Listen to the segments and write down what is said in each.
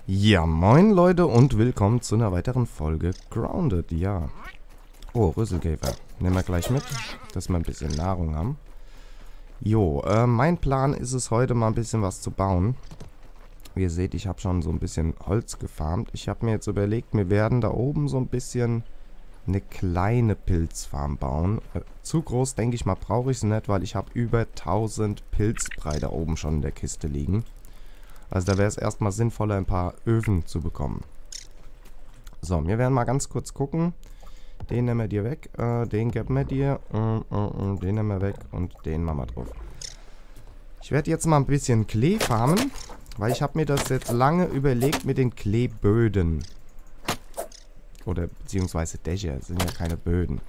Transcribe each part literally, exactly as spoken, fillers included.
Ja, moin Leute und willkommen zu einer weiteren Folge Grounded, ja. Oh, Rüsselkäfer. Nehmen wir gleich mit, dass wir ein bisschen Nahrung haben. Jo, äh, mein Plan ist es heute mal ein bisschen was zu bauen. Wie ihr seht, ich habe schon so ein bisschen Holz gefarmt. Ich habe mir jetzt überlegt, wir werden da oben so ein bisschen eine kleine Pilzfarm bauen. Äh, zu groß, denke ich mal, brauche ich es nicht, weil ich habe über tausend Pilzbrei da oben schon in der Kiste liegen. Also da wäre es erstmal sinnvoller, ein paar Öfen zu bekommen. So, wir werden mal ganz kurz gucken. Den nehmen wir dir weg, äh, den geben wir dir, äh, äh, äh, den nehmen wir weg und den machen wir drauf. Ich werde jetzt mal ein bisschen Klee farmen, weil ich habe mir das jetzt lange überlegt mit den Kleeböden. Oder beziehungsweise Dächer, das sind ja keine Böden.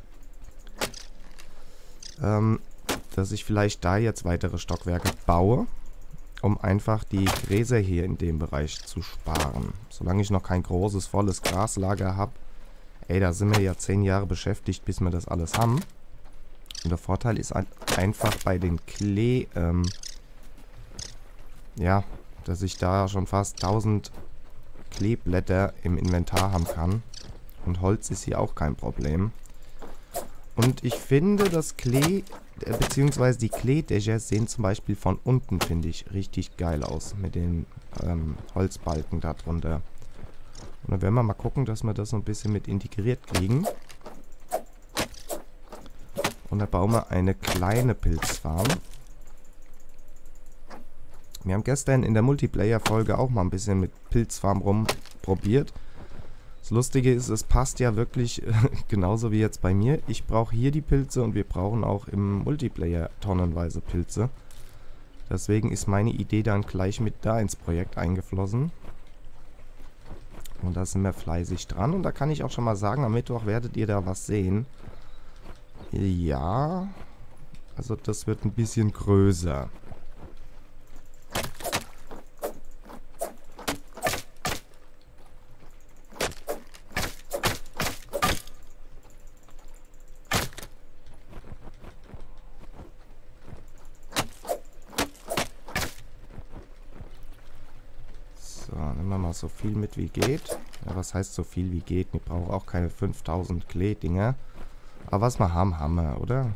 Ähm, dass ich vielleicht da jetzt weitere Stockwerke baue, um einfach die Gräser hier in dem Bereich zu sparen. Solange ich noch kein großes, volles Graslager habe, ey, da sind wir ja zehn Jahre beschäftigt, bis wir das alles haben. Und der Vorteil ist einfach bei den Klee, ähm, ja, dass ich da schon fast tausend Kleeblätter im Inventar haben kann. Und Holz ist hier auch kein Problem. Und ich finde, das Klee, äh, beziehungsweise die Kleedächer sehen zum Beispiel von unten, finde ich, richtig geil aus. Mit den ähm, Holzbalken da drunter. Und dann werden wir mal gucken, dass wir das so ein bisschen mit integriert kriegen. Und da bauen wir eine kleine Pilzfarm. Wir haben gestern in der Multiplayer-Folge auch mal ein bisschen mit Pilzfarm rumprobiert. Das Lustige ist, es passt ja wirklich äh, genauso wie jetzt bei mir. Ich brauche hier die Pilze und wir brauchen auch im Multiplayer tonnenweise Pilze. Deswegen ist meine Idee dann gleich mit da ins Projekt eingeflossen. Und da sind wir fleißig dran. Und da kann ich auch schon mal sagen, am Mittwoch werdet ihr da was sehen. Ja, also das wird ein bisschen größer. So viel mit wie geht. Ja, was heißt so viel wie geht? Wir brauchen auch keine fünftausend Klee-Dinger. Aber was wir haben, haben wir, oder?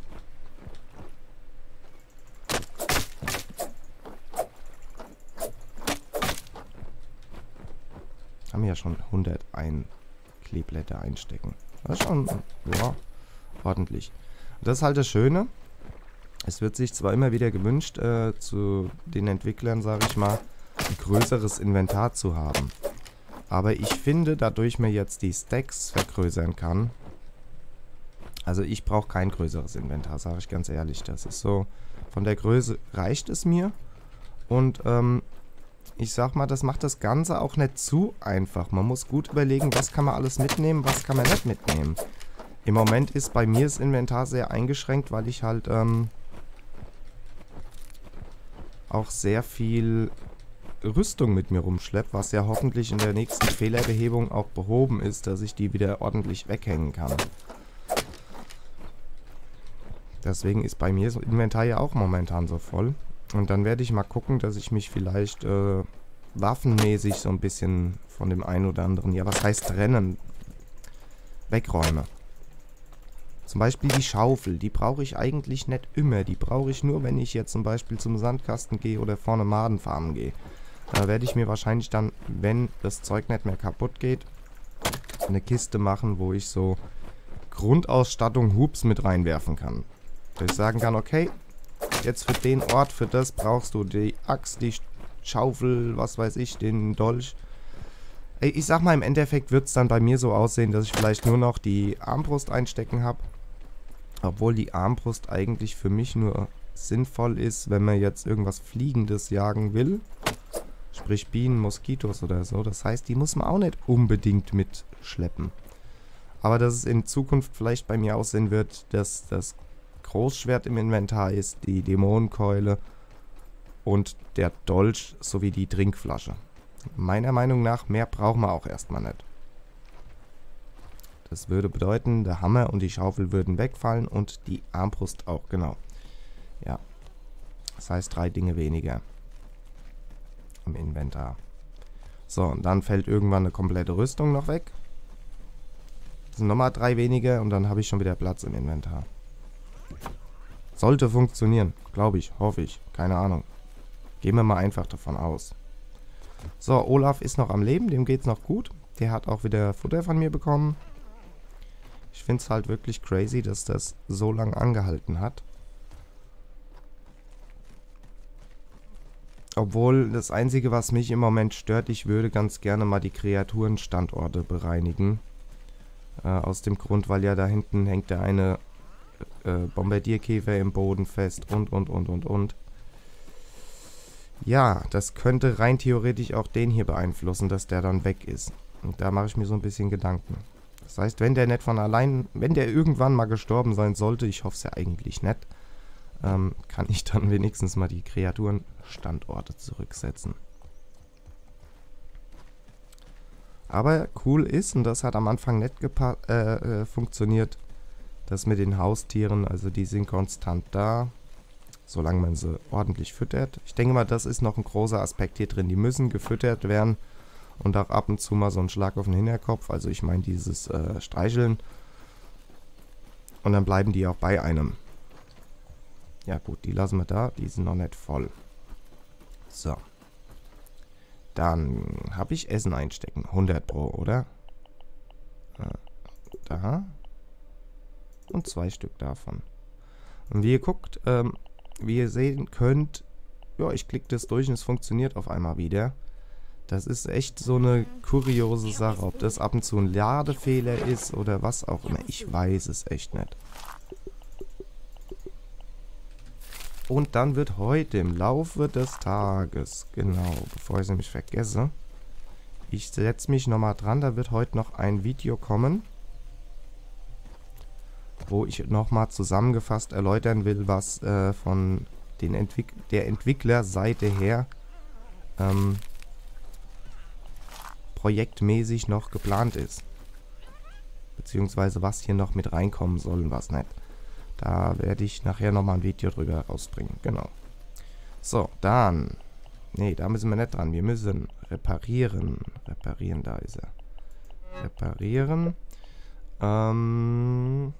Haben wir ja schon hunderteins Kleeblätter einstecken. Das ist schon, ja, ordentlich. Das ist halt das Schöne. Es wird sich zwar immer wieder gewünscht, äh, zu den Entwicklern, sage ich mal, ein größeres Inventar zu haben. Aber ich finde, dadurch mir jetzt die Stacks vergrößern kann, also ich brauche kein größeres Inventar, sage ich ganz ehrlich. Das ist so, von der Größe reicht es mir. Und ähm, ich sag mal, das macht das Ganze auch nicht zu einfach. Man muss gut überlegen, was kann man alles mitnehmen, was kann man nicht mitnehmen. Im Moment ist bei mir das Inventar sehr eingeschränkt, weil ich halt ähm, auch sehr viel Rüstung mit mir rumschleppe, was ja hoffentlich in der nächsten Fehlerbehebung auch behoben ist, dass ich die wieder ordentlich weghängen kann. Deswegen ist bei mir das Inventar ja auch momentan so voll. Und dann werde ich mal gucken, dass ich mich vielleicht äh, waffenmäßig so ein bisschen von dem einen oder anderen, ja was heißt trennen, wegräume. Zum Beispiel die Schaufel, die brauche ich eigentlich nicht immer. Die brauche ich nur, wenn ich jetzt zum Beispiel zum Sandkasten gehe oder vorne Maden farmen gehe. Da werde ich mir wahrscheinlich dann, wenn das Zeug nicht mehr kaputt geht, eine Kiste machen, wo ich so Grundausstattung Hubs mit reinwerfen kann. Dass ich sagen kann, okay, jetzt für den Ort, für das brauchst du die Axt, die Schaufel, was weiß ich, den Dolch. Ey, ich sag mal, im Endeffekt wird es dann bei mir so aussehen, dass ich vielleicht nur noch die Armbrust einstecken habe. Obwohl die Armbrust eigentlich für mich nur sinnvoll ist, wenn man jetzt irgendwas Fliegendes jagen will. Sprich Bienen, Moskitos oder so. Das heißt, die muss man auch nicht unbedingt mitschleppen. Aber dass es in Zukunft vielleicht bei mir aussehen wird, dass das Großschwert im Inventar ist, die Dämonenkeule und der Dolch sowie die Trinkflasche. Meiner Meinung nach, mehr brauchen wir auch erstmal nicht. Das würde bedeuten, der Hammer und die Schaufel würden wegfallen und die Armbrust auch, genau. Ja, das heißt drei Dinge weniger im Inventar. So, und dann fällt irgendwann eine komplette Rüstung noch weg. Das sind nochmal drei weniger und dann habe ich schon wieder Platz im Inventar. Sollte funktionieren, glaube ich, hoffe ich, keine Ahnung. Gehen wir mal einfach davon aus. So, Olaf ist noch am Leben, dem geht's noch gut. Der hat auch wieder Futter von mir bekommen. Ich finde es halt wirklich crazy, dass das so lange angehalten hat. Obwohl das Einzige, was mich im Moment stört, ich würde ganz gerne mal die Kreaturenstandorte bereinigen. Äh, aus dem Grund, weil ja da hinten hängt der eine äh, Bombardierkäfer im Boden fest und, und, und, und, und. Ja, das könnte rein theoretisch auch den hier beeinflussen, dass der dann weg ist. Und da mache ich mir so ein bisschen Gedanken. Das heißt, wenn der nicht von allein, wenn der irgendwann mal gestorben sein sollte, ich hoffe es ja eigentlich nicht, ähm, kann ich dann wenigstens mal die Kreaturenstandorte zurücksetzen. Aber cool ist, und das hat am Anfang nicht äh, äh, funktioniert, das mit den Haustieren, also die sind konstant da, solange man sie ordentlich füttert. Ich denke mal, das ist noch ein großer Aspekt hier drin. Die müssen gefüttert werden und auch ab und zu mal so ein Schlag auf den Hinterkopf, also ich meine dieses äh, Streicheln. Und dann bleiben die auch bei einem. Ja gut, die lassen wir da, die sind noch nicht voll. So. Dann habe ich Essen einstecken. hundert pro, oder? Äh, da. Und zwei Stück davon. Und wie ihr guckt, ähm, wie ihr sehen könnt, ja, ich klicke das durch und es funktioniert auf einmal wieder. Das ist echt so eine kuriose Sache, ob das ab und zu ein Ladefehler ist oder was auch immer. Ich weiß es echt nicht. Und dann wird heute im Laufe des Tages, genau, bevor ich es nämlich vergesse, ich setze mich nochmal dran, da wird heute noch ein Video kommen, wo ich nochmal zusammengefasst erläutern will, was äh, von den Entwick der Entwicklerseite her ähm, projektmäßig noch geplant ist. Beziehungsweise was hier noch mit reinkommen soll und was nicht. Da werde ich nachher nochmal ein Video drüber rausbringen. Genau. So, dann. Nee, da müssen wir nicht dran. Wir müssen reparieren. Reparieren, da ist er. Reparieren. Ähm,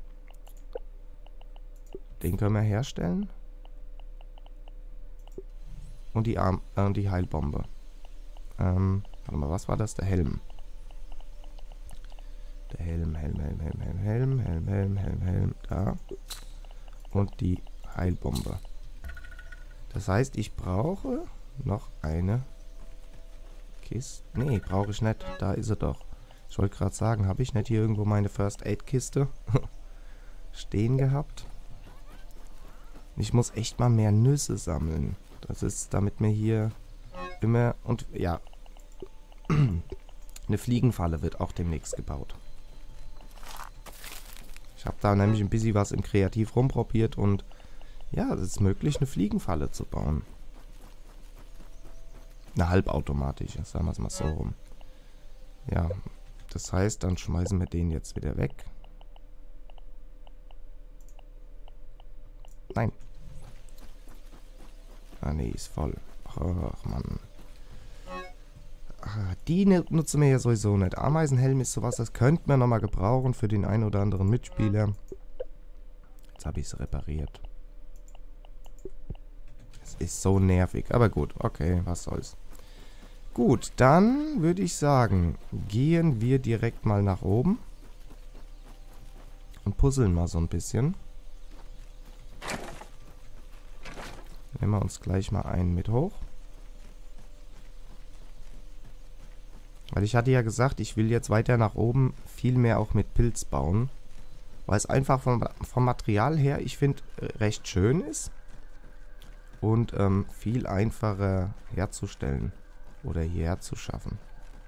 den können wir herstellen. Und die, Arm äh, die Heilbombe. Ähm, warte mal, was war das? Der Helm. Der Helm, Helm, Helm, Helm, Helm, Helm, Helm, Helm, Helm, Helm, da. Und die Heilbombe. Das heißt, ich brauche noch eine Kiste. Nee, brauche ich nicht. Da ist sie doch. Ich wollte gerade sagen, habe ich nicht hier irgendwo meine First Aid Kiste stehen gehabt? Ich muss echt mal mehr Nüsse sammeln. Das ist, damit mir hier immer... Und ja, eine Fliegenfalle wird auch demnächst gebaut. Ich habe da nämlich ein bisschen was im Kreativ rumprobiert und ja, es ist möglich, eine Fliegenfalle zu bauen. Eine halbautomatische, sagen wir es mal so rum. Ja, das heißt, dann schmeißen wir den jetzt wieder weg. Nein. Ah, nee, ist voll. Ach, Mann. Die nutzen wir ja sowieso nicht. Ameisenhelm ist sowas, das könnte man nochmal gebrauchen für den einen oder anderen Mitspieler. Jetzt habe ich es repariert. Es ist so nervig, aber gut, okay, was soll's. Gut, dann würde ich sagen, gehen wir direkt mal nach oben. Und puzzeln mal so ein bisschen. Nehmen wir uns gleich mal einen mit hoch. Weil ich hatte ja gesagt, ich will jetzt weiter nach oben viel mehr auch mit Pilz bauen. Weil es einfach vom, vom Material her, ich finde, recht schön ist. Und ähm, viel einfacher herzustellen. Oder hierher zu schaffen.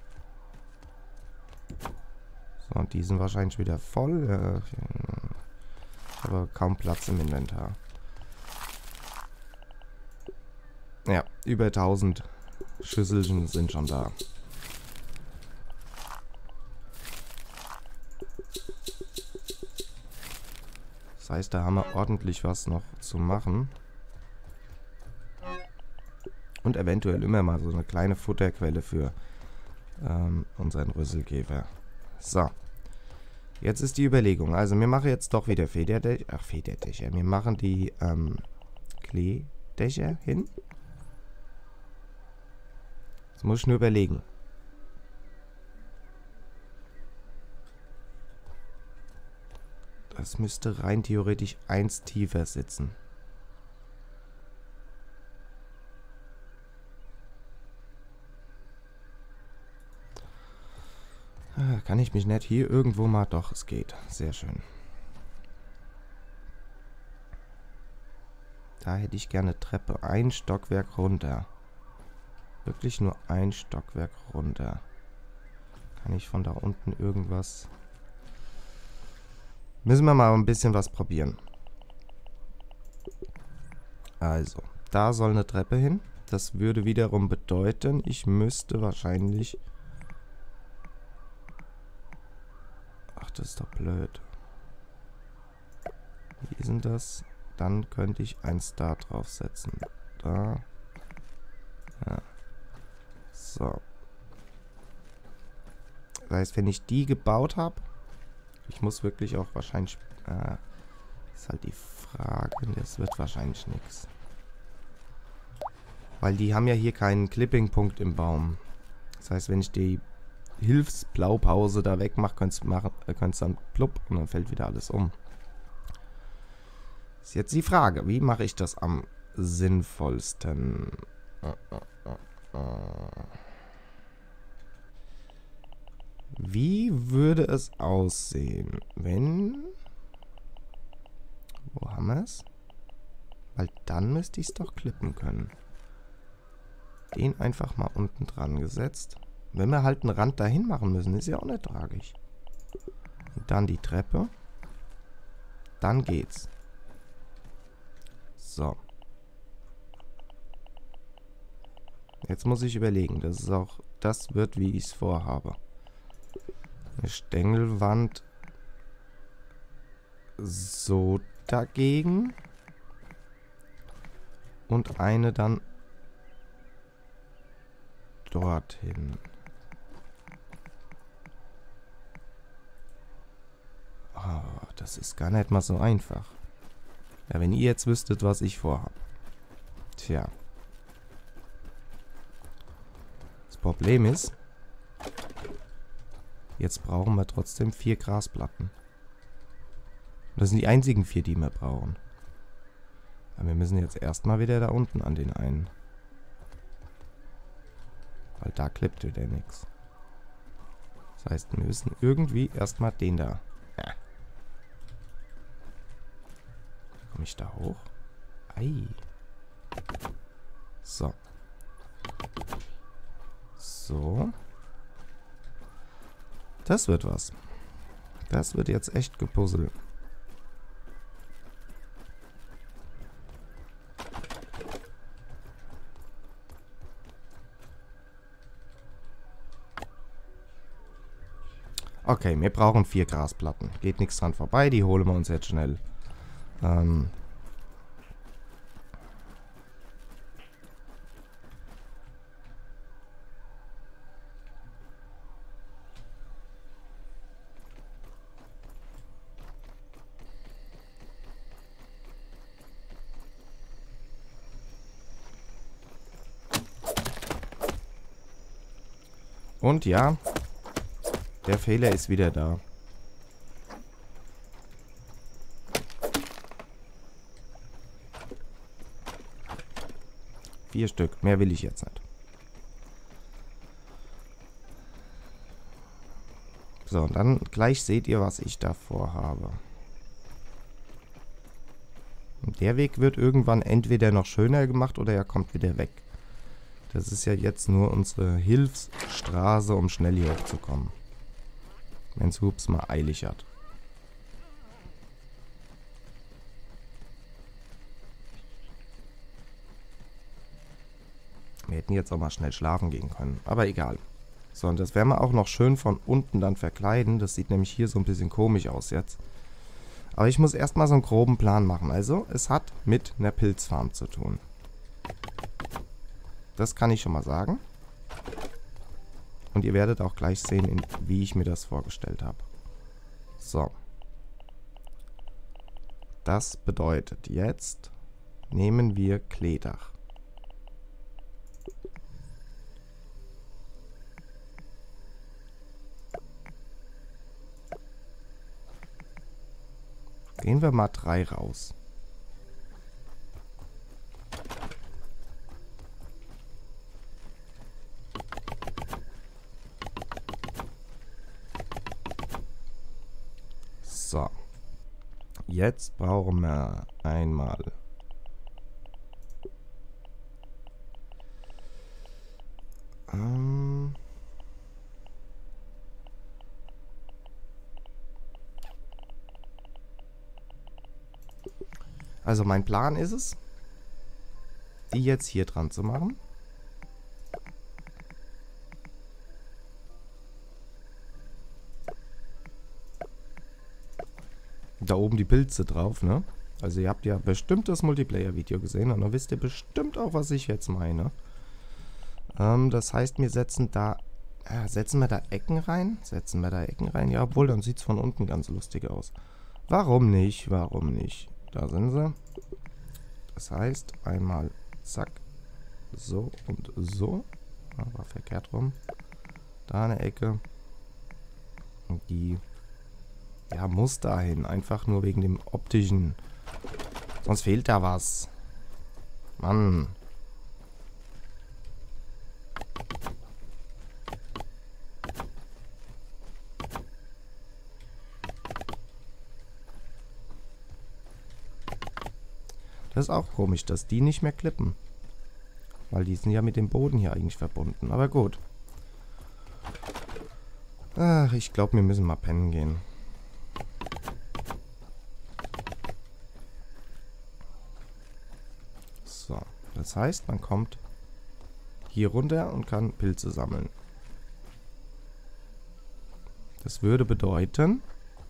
So, und die sind wahrscheinlich wieder voll. Ich habe kaum Platz im Inventar. Ja, über tausend Schüsselchen sind schon da. Das heißt, da haben wir ordentlich was noch zu machen. Und eventuell immer mal so eine kleine Futterquelle für ähm, unseren Rüsselgeber. So. Jetzt ist die Überlegung. Also wir machen jetzt doch wieder Federdächer. Ach, Federdächer. Wir machen die ähm, Kleedächer hin. Das muss ich nur überlegen. Das müsste rein theoretisch eins tiefer sitzen. Kann ich mich nicht hier irgendwo mal... Doch, es geht. Sehr schön. Da hätte ich gerne Treppe. Ein Stockwerk runter. Wirklich nur ein Stockwerk runter. Kann ich von da unten irgendwas... Müssen wir mal ein bisschen was probieren. Also, da soll eine Treppe hin. Das würde wiederum bedeuten, ich müsste wahrscheinlich... Ach, das ist doch blöd. Wie ist denn das? Dann könnte ich eins da draufsetzen. Da. Ja. So. Das heißt, wenn ich die gebaut habe, ich muss wirklich auch wahrscheinlich... Äh, ist halt die Frage, das wird wahrscheinlich nichts. Weil die haben ja hier keinen Clipping-Punkt im Baum. Das heißt, wenn ich die Hilfsblaupause da wegmache, könnt ihr dann plupp und dann fällt wieder alles um. Ist jetzt die Frage, wie mache ich das am sinnvollsten? Wie würde es aussehen, wenn... Wo haben wir es? Weil dann müsste ich es doch klippen können. Den einfach mal unten dran gesetzt. Wenn wir halt einen Rand dahin machen müssen, ist ja auch nicht tragisch. Und dann die Treppe. Dann geht's. So. Jetzt muss ich überlegen. Das ist auch, das wird, wie ich es vorhabe. Eine Stängelwand. So dagegen. Und eine dann dorthin. Oh, das ist gar nicht mal so einfach. Ja, wenn ihr jetzt wüsstet, was ich vorhabe. Tja. Das Problem ist, jetzt brauchen wir trotzdem vier Grasplatten. Das sind die einzigen vier, die wir brauchen. Aber wir müssen jetzt erstmal wieder da unten an den einen. Weil da klippt wieder nichts. Das heißt, wir müssen irgendwie erstmal den da. Ja. Komme ich da hoch? Ei. So. So. Das wird was. Das wird jetzt echt gepuzzelt. Okay, wir brauchen vier Grasplatten. Geht nichts dran vorbei, die holen wir uns jetzt schnell. Ähm Und ja, der Fehler ist wieder da. Vier Stück. Mehr will ich jetzt nicht. So, und dann gleich seht ihr, was ich da vorhabe. Und der Weg wird irgendwann entweder noch schöner gemacht oder er kommt wieder weg. Das ist ja jetzt nur unsere Hilfsstraße, um schnell hier hochzukommen. Wenn es Hups mal eilig hat. Wir hätten jetzt auch mal schnell schlafen gehen können. Aber egal. So, und das werden wir auch noch schön von unten dann verkleiden. Das sieht nämlich hier so ein bisschen komisch aus jetzt. Aber ich muss erstmal so einen groben Plan machen. Also, es hat mit einer Pilzfarm zu tun. Das kann ich schon mal sagen. Und ihr werdet auch gleich sehen, in, wie ich mir das vorgestellt habe. So. Das bedeutet, jetzt nehmen wir Kleedach. Gehen wir mal drei raus. So. Jetzt brauchen wir einmal ähm Also mein Plan ist es, die jetzt hier dran zu machen. Da oben die Pilze drauf, ne? Also ihr habt ja bestimmt das Multiplayer-Video gesehen und dann wisst ihr bestimmt auch, was ich jetzt meine. Ähm, das heißt, wir setzen da... Äh, setzen wir da Ecken rein? Setzen wir da Ecken rein? Ja, obwohl, dann sieht es von unten ganz lustig aus. Warum nicht? Warum nicht? Da sind sie. Das heißt, einmal zack, so und so. Ja, war verkehrt rum. Da eine Ecke. Und die... Ja, muss dahin. Einfach nur wegen dem optischen. Sonst fehlt da was. Mann. Das ist auch komisch, dass die nicht mehr klippen. Weil die sind ja mit dem Boden hier eigentlich verbunden. Aber gut. Ach, ich glaube, wir müssen mal pennen gehen. So, das heißt, man kommt hier runter und kann Pilze sammeln. Das würde bedeuten...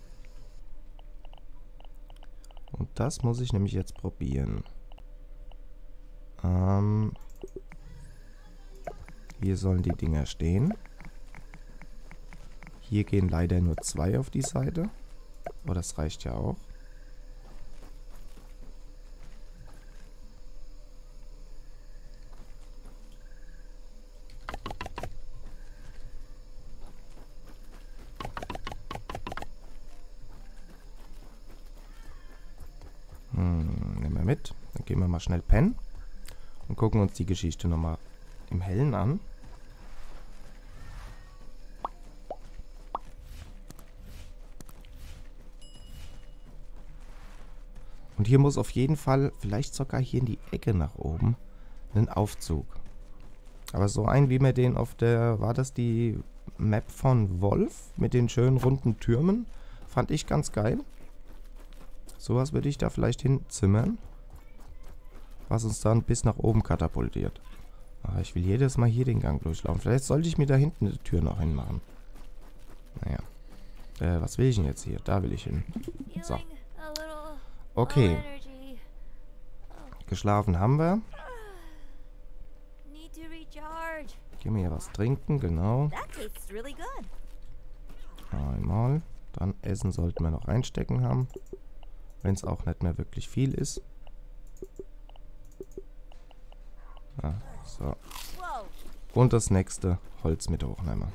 Und das muss ich nämlich jetzt probieren. Ähm, hier sollen die Dinger stehen. Hier gehen leider nur zwei auf die Seite. Aber das reicht ja auch. Mit. Dann gehen wir mal schnell pennen und gucken uns die Geschichte nochmal im Hellen an. Und hier muss auf jeden Fall, vielleicht sogar hier in die Ecke nach oben, ein Aufzug. Aber so ein, wie mir den auf der, war das die Map von Wolf mit den schönen runden Türmen, fand ich ganz geil. Sowas würde ich da vielleicht hinzimmern. Was uns dann bis nach oben katapultiert. Aber ich will jedes Mal hier den Gang durchlaufen. Vielleicht sollte ich mir da hinten eine Tür noch hinmachen. Naja. Äh, was will ich denn jetzt hier? Da will ich hin. So. Okay. Geschlafen haben wir. Gehen wir hier was trinken, genau. Einmal. Dann Essen sollten wir noch einstecken haben. Wenn es auch nicht mehr wirklich viel ist. Ah, so. Und das nächste Holz mit hochnehmen.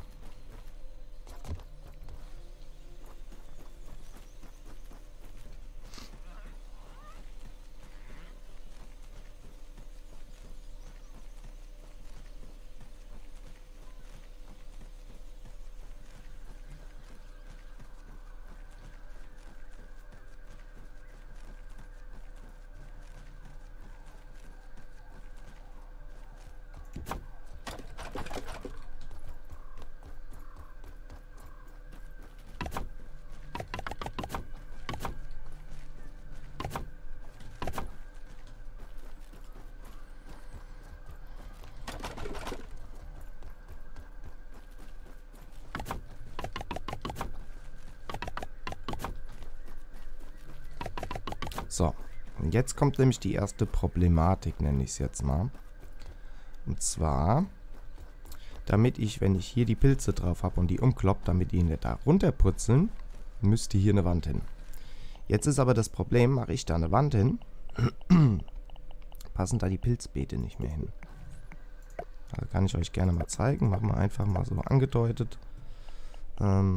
So, und jetzt kommt nämlich die erste Problematik, nenne ich es jetzt mal. Und zwar, damit ich, wenn ich hier die Pilze drauf habe und die umklopp, damit die nicht da runterpurzeln, müsste hier eine Wand hin. Jetzt ist aber das Problem, mache ich da eine Wand hin, passen da die Pilzbeete nicht mehr hin. Also kann ich euch gerne mal zeigen. Machen wir einfach mal so angedeutet. Ähm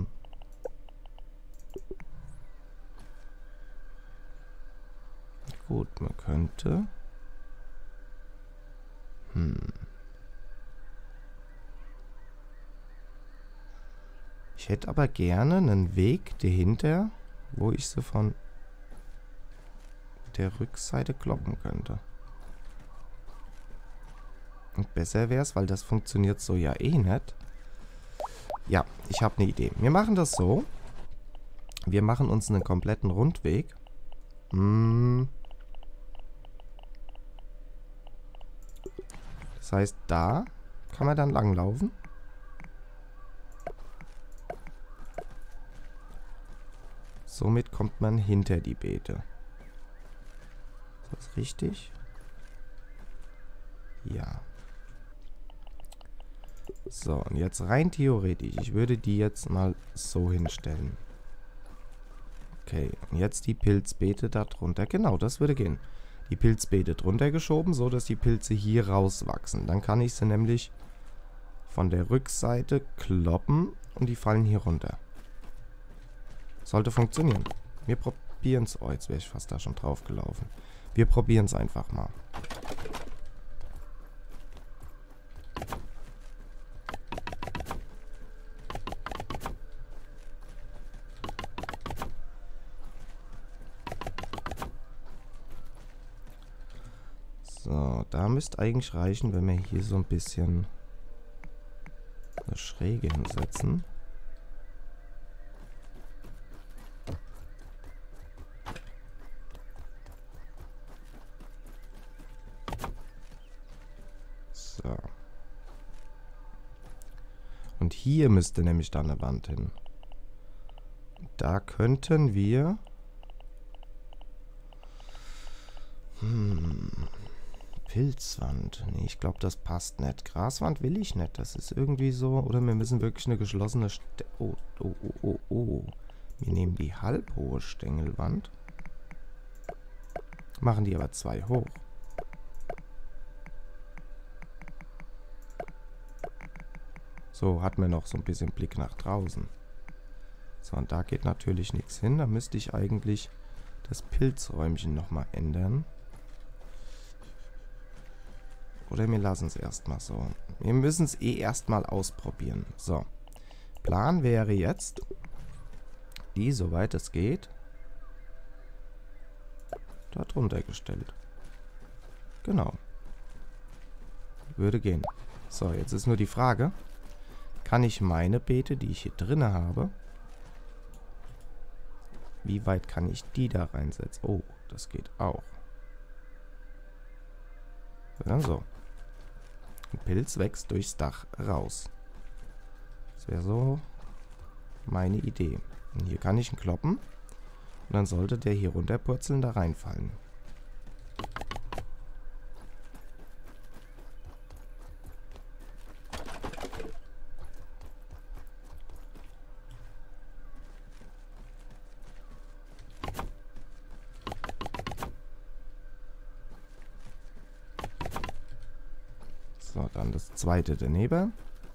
Gut, man könnte... Hm. Ich hätte aber gerne einen Weg dahinter, wo ich sie von der Rückseite kloppen könnte. Und besser wäre es, weil das funktioniert so ja eh nicht. Ja, ich habe eine Idee. Wir machen das so. Wir machen uns einen kompletten Rundweg. Hm. Das heißt, da kann man dann langlaufen. Somit kommt man hinter die Beete. Ist das richtig? Ja. So, und jetzt rein theoretisch. Ich würde die jetzt mal so hinstellen. Okay, und jetzt die Pilzbeete da drunter. Genau, das würde gehen. Die Pilzbeete drunter geschoben, so dass die Pilze hier rauswachsen. Dann kann ich sie nämlich von der Rückseite kloppen und die fallen hier runter. Sollte funktionieren. Wir probieren es. Oh, jetzt wäre ich fast da schon drauf gelaufen. Wir probieren es einfach mal. So, da müsste eigentlich reichen, wenn wir hier so ein bisschen eine Schräge hinsetzen. So. Und hier müsste nämlich dann eine Wand hin. Da könnten wir... Hm... Pilzwand. Nee, ich glaube, das passt nicht. Graswand will ich nicht. Das ist irgendwie so... Oder wir müssen wirklich eine geschlossene... St oh, oh, oh, oh, oh. Wir nehmen die halbhohe Stängelwand. Machen die aber zwei hoch. So, hat man noch so ein bisschen Blick nach draußen. So, und da geht natürlich nichts hin. Da müsste ich eigentlich das Pilzräumchen nochmal ändern. Oder wir lassen es erstmal so. Wir müssen es eh erstmal ausprobieren. So. Plan wäre jetzt, die, soweit es geht, da drunter gestellt. Genau. Würde gehen. So, jetzt ist nur die Frage, kann ich meine Beete, die ich hier drinne habe, wie weit kann ich die da reinsetzen? Oh, das geht auch. Dann so. Ein Pilz wächst durchs Dach raus. Das wäre so meine Idee. Und hier kann ich ihn kloppen. Und dann sollte der hier runterpurzeln, da reinfallen. So, dann das zweite daneben.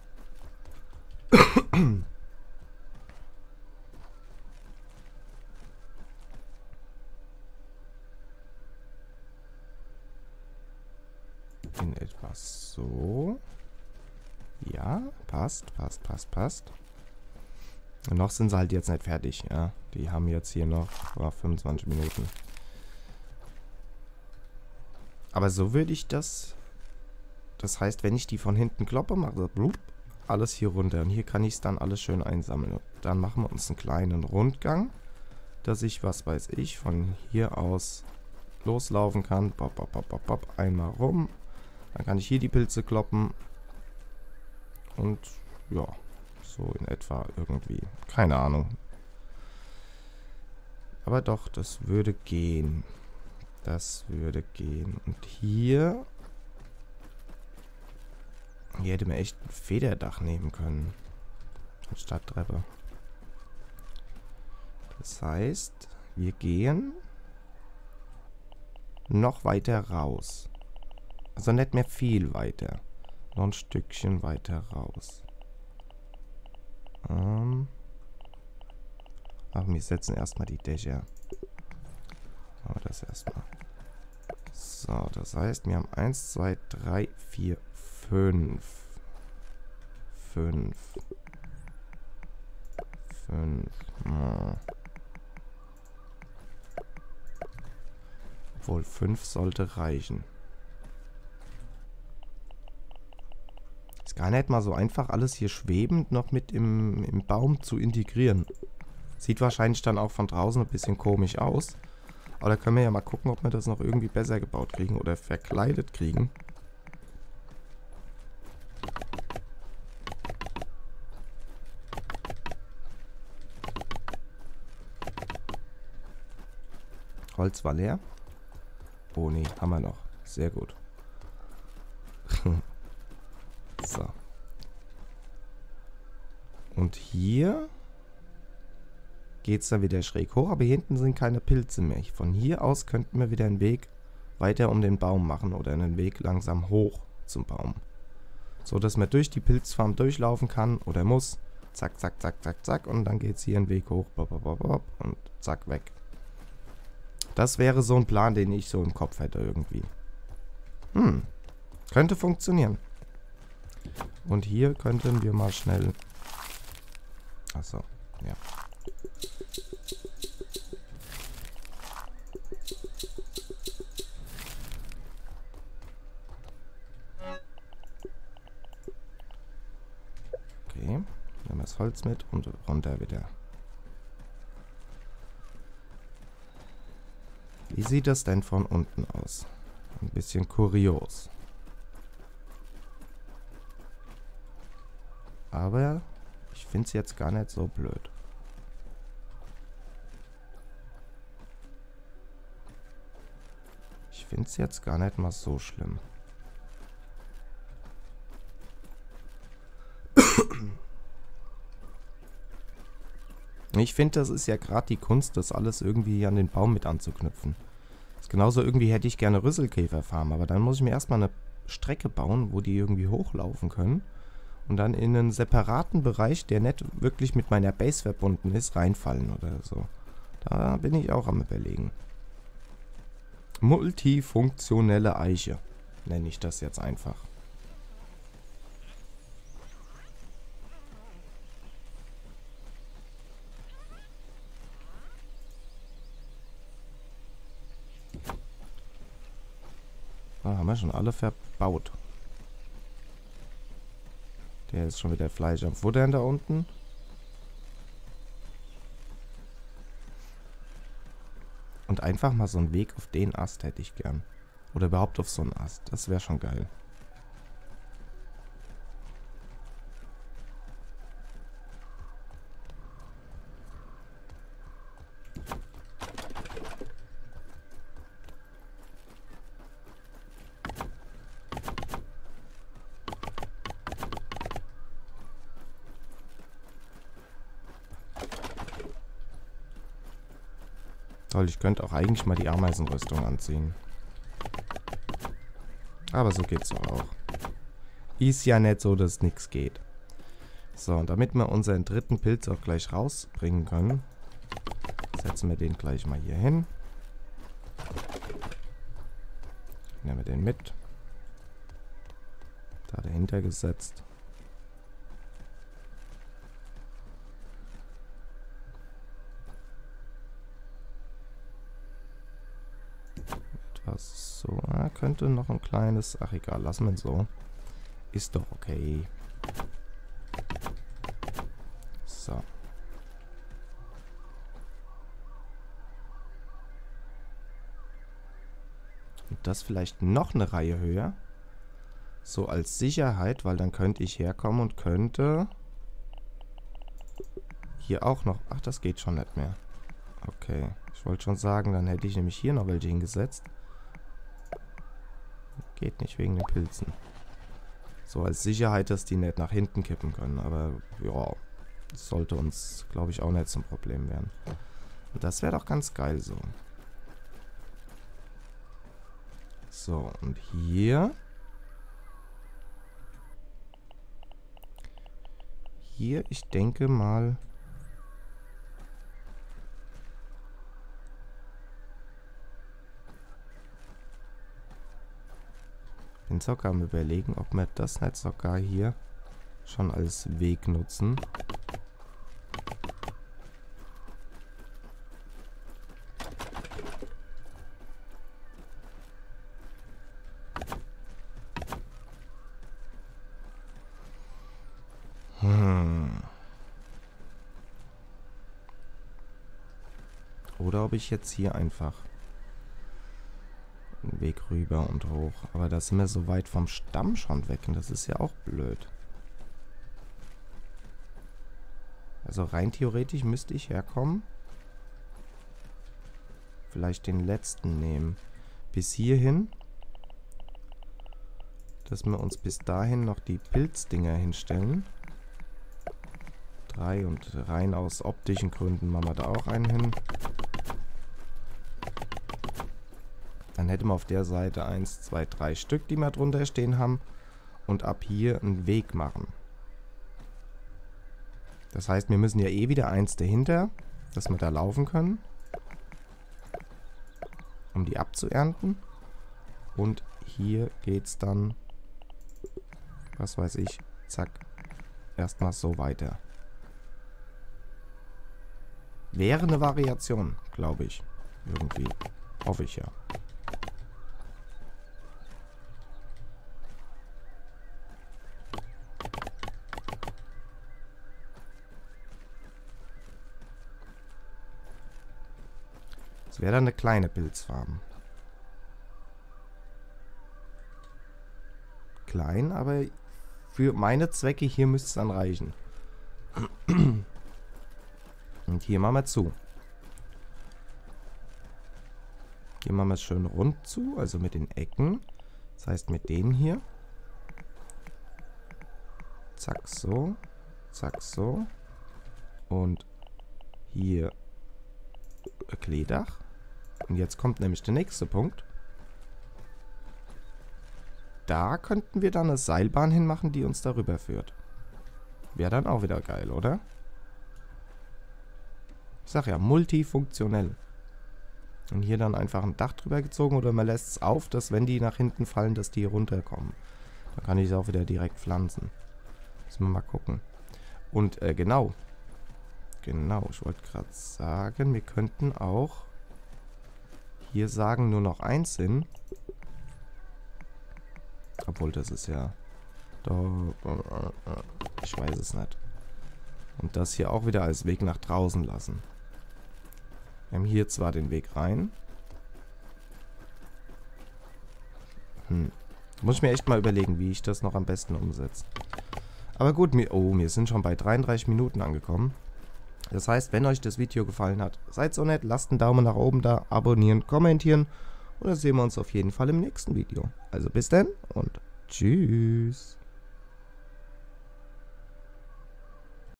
In etwa so. Ja, passt, passt, passt, passt. Und noch sind sie halt jetzt nicht fertig, ja. Die haben jetzt hier noch oh, fünfundzwanzig Minuten. Aber so würde ich das... Das heißt, wenn ich die von hinten kloppe, mache blub, alles hier runter. Und hier kann ich es dann alles schön einsammeln. Dann machen wir uns einen kleinen Rundgang, dass ich, was weiß ich, von hier aus loslaufen kann. Bop, bop, bop, bop, bop, einmal rum. Dann kann ich hier die Pilze kloppen. Und ja, so in etwa irgendwie. Keine Ahnung. Aber doch, das würde gehen. Das würde gehen. Und hier... Hier hätte man echt ein Federdach nehmen können. Statt Treppe. Das heißt, wir gehen noch weiter raus. Also nicht mehr viel weiter. Noch ein Stückchen weiter raus. Ähm. Ach, wir setzen erstmal die Dächer. Aber das erstmal. So, das heißt, wir haben eins, zwei, drei, vier, fünf. fünf. fünf. Hm. Obwohl fünf sollte reichen. Ist gar nicht mal so einfach, alles hier schwebend noch mit im, im Baum zu integrieren. Sieht wahrscheinlich dann auch von draußen ein bisschen komisch aus. Aber da können wir ja mal gucken, ob wir das noch irgendwie besser gebaut kriegen oder verkleidet kriegen. Holz war leer. Oh nee, haben wir noch. Sehr gut. So. Und hier geht es dann wieder schräg hoch, aber hier hinten sind keine Pilze mehr. Von hier aus könnten wir wieder einen Weg weiter um den Baum machen oder einen Weg langsam hoch zum Baum. So, dass man durch die Pilzfarm durchlaufen kann oder muss. Zack, zack, zack, zack, zack. Und dann geht es hier einen Weg hoch. Bop, bop, bop, bop, und zack, weg. Das wäre so ein Plan, den ich so im Kopf hätte irgendwie. Hm. Könnte funktionieren. Und hier könnten wir mal schnell... Achso, ja. Okay, nehmen wir das Holz mit und runter wieder. Wie sieht das denn von unten aus? Ein bisschen kurios. Aber ich finde es jetzt gar nicht so blöd. Ich finde es jetzt gar nicht mal so schlimm. Ich finde, das ist ja gerade die Kunst, das alles irgendwie an den Baum mit anzuknüpfen. Das ist genauso, irgendwie hätte ich gerne Rüsselkäferfarm, aber dann muss ich mir erstmal eine Strecke bauen, wo die irgendwie hochlaufen können und dann in einen separaten Bereich, der nicht wirklich mit meiner Base verbunden ist, reinfallen oder so. Da bin ich auch am Überlegen. Multifunktionelle Eiche nenne ich das jetzt einfach. Ah, haben wir schon alle verbaut. Der ist schon wieder Fleisch am Futtern da unten. Und einfach mal so einen Weg auf den Ast hätte ich gern. Oder überhaupt auf so einen Ast. Das wäre schon geil. Toll, ich könnte auch eigentlich mal die Ameisenrüstung anziehen. Aber so geht's doch auch. Ist ja nicht so, dass nichts geht. So, und damit wir unseren dritten Pilz auch gleich rausbringen können, setzen wir den gleich mal hier hin. Nehmen wir den mit. Da dahinter gesetzt. Etwas so. Ah, könnte noch ein kleines... Ach egal, lassen wir ihn so. Ist doch okay. So. Und das vielleicht noch eine Reihe höher. So als Sicherheit, weil dann könnte ich herkommen und könnte... Hier auch noch... Ach, das geht schon nicht mehr. Okay. Ich wollte schon sagen, dann hätte ich nämlich hier noch welche hingesetzt. Geht nicht wegen den Pilzen. So als Sicherheit, dass die nicht nach hinten kippen können. Aber ja, das sollte uns, glaube ich, auch nicht zum Problem werden. Und das wäre doch ganz geil so. So, und hier... Hier, ich denke mal... Bin sogar am Überlegen, ob wir das nicht sogar hier schon als Weg nutzen. Hm. Oder ob ich jetzt hier einfach einen Weg rüber und hoch. Aber da sind wir so weit vom Stamm schon weg und das ist ja auch blöd. Also rein theoretisch müsste ich herkommen. Vielleicht den letzten nehmen. Bis hierhin. Dass wir uns bis dahin noch die Pilzdinger hinstellen. Drei und rein aus optischen Gründen machen wir da auch einen hin. Dann hätten wir auf der Seite eins, zwei, drei Stück, die wir drunter stehen haben. Und ab hier einen Weg machen. Das heißt, wir müssen ja eh wieder eins dahinter, dass wir da laufen können. Um die abzuernten. Und hier geht's dann, was weiß ich, zack, erstmal so weiter. Wäre eine Variation, glaube ich. Irgendwie. Hoffe ich ja. Es wäre dann eine kleine Pilzfarm. Klein, aber für meine Zwecke hier müsste es dann reichen. Und hier machen wir zu. Hier machen wir es schön rund zu, also mit den Ecken. Das heißt mit denen hier. Zack, so. Zack, so. Und hier ein Kleedach. Und jetzt kommt nämlich der nächste Punkt. Da könnten wir dann eine Seilbahn hinmachen, die uns darüber führt. Wäre dann auch wieder geil, oder? Ich sag ja, multifunktionell. Und hier dann einfach ein Dach drüber gezogen oder man lässt es auf, dass wenn die nach hinten fallen, dass die hier runterkommen. Dann kann ich es auch wieder direkt pflanzen. Müssen wir mal gucken. Und äh, genau. Genau, ich wollte gerade sagen, wir könnten auch hier sagen, nur noch eins hin. Obwohl, das ist ja... Ich weiß es nicht. Und das hier auch wieder als Weg nach draußen lassen. Wir haben hier zwar den Weg rein. Hm. Muss ich mir echt mal überlegen, wie ich das noch am besten umsetze. Aber gut, mir, oh, wir sind schon bei dreiunddreißig Minuten angekommen. Das heißt, wenn euch das Video gefallen hat, seid so nett, lasst einen Daumen nach oben da, abonnieren, kommentieren. Und dann sehen wir uns auf jeden Fall im nächsten Video. Also bis dann und tschüss.